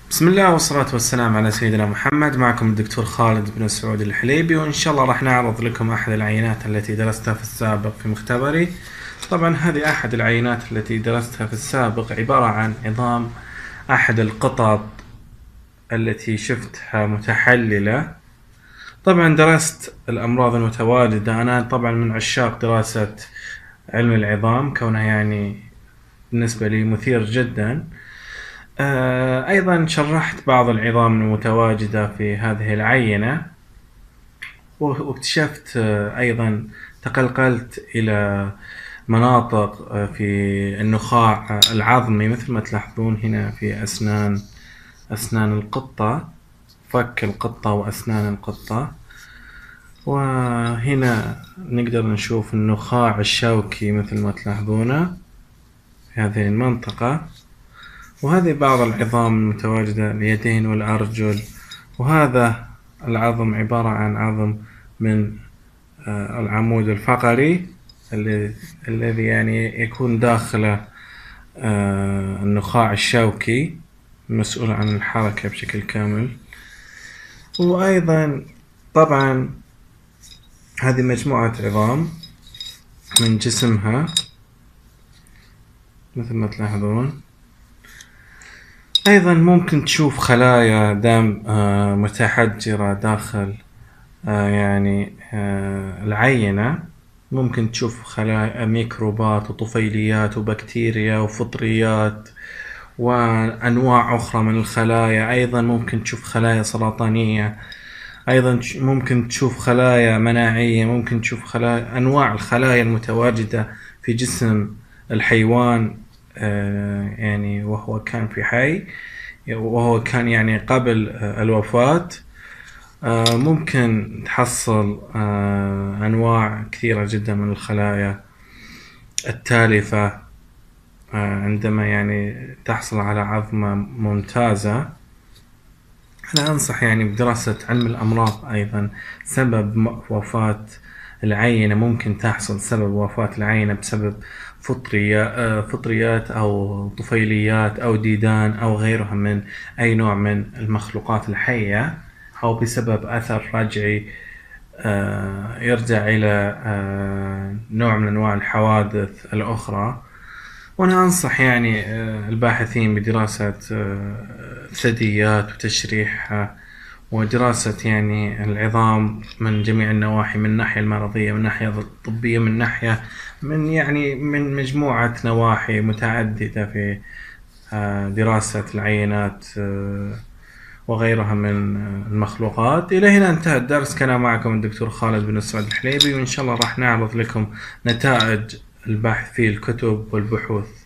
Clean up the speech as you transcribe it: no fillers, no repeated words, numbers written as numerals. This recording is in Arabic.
بسم الله والصلاة والسلام على سيدنا محمد. معكم الدكتور خالد بن سعود الحليبي، وإن شاء الله راح نعرض لكم أحد العينات التي درستها في السابق في مختبري. طبعا هذه أحد العينات التي درستها في السابق، عبارة عن عظام أحد القطط التي شفتها متحللة. طبعا درست الأمراض المتواجدة. أنا طبعا من عشاق دراسة علم العظام، كونها يعني بالنسبة لي مثير جدا. أيضا شرحت بعض العظام المتواجدة في هذه العينة، واكتشفت أيضا تقلقلت إلى مناطق في النخاع العظمي، مثل ما تلاحظون هنا في أسنان القطة، فك القطة وأسنان القطة. وهنا نقدر نشوف النخاع الشوكي مثل ما تلاحظونه في هذه المنطقة. وهذه بعض العظام المتواجدة، اليدين والأرجل. وهذا العظم عبارة عن عظم من العمود الفقري الذي يعني يكون داخله النخاع الشوكي المسؤول عن الحركة بشكل كامل. وأيضا طبعا هذه مجموعة عظام من جسمها مثل ما تلاحظون. أيضا ممكن تشوف خلايا دم متحجرة داخل العينة. ممكن تشوف خلايا ميكروبات وطفيليات وبكتيريا وفطريات وأنواع أخرى من الخلايا. أيضا ممكن تشوف خلايا سرطانية، أيضا ممكن تشوف خلايا مناعية، ممكن تشوف خلايا أنواع الخلايا المتواجدة في جسم الحيوان وهو كان في حي، وهو كان يعني قبل الوفاة. ممكن تحصل أنواع كثيرة جدا من الخلايا التالفة عندما يعني تحصل على عظمة ممتازة. أنا أنصح بدراسة علم الأمراض. أيضا سبب وفاة العينة، ممكن تحصل سبب وفاة العينة بسبب فطريات أو طفيليات أو ديدان أو غيرها من أي نوع من المخلوقات الحية، أو بسبب أثر رجعي يرجع إلى نوع من أنواع الحوادث الأخرى. وأنا أنصح الباحثين بدراسة ثدييات وتشريحها، ودراسة العظام من جميع النواحي، من الناحية المرضية، من الناحية الطبية، من ناحية من مجموعة نواحي متعددة في دراسة العينات وغيرها من المخلوقات. إلى هنا انتهى الدرس. كان معكم الدكتور خالد بن سعود الحليبي، وإن شاء الله راح نعرض لكم نتائج البحث في الكتب والبحوث.